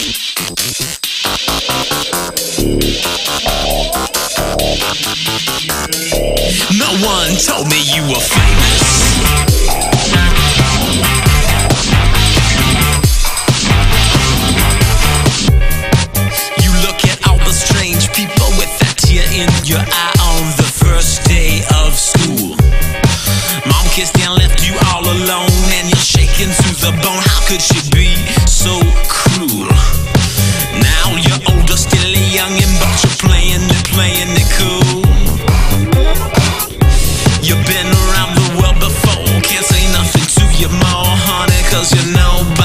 No one told me you were famous. You look at all the strange people with that tear in your eye on the first day of school. Mom kissed you and left you all alone, and you're shaking to the bone. How could she be so cruel? Now you're older, still young, but you're playing it cool. You've been around the world before, can't say nothing to you more, honey, 'cause you know.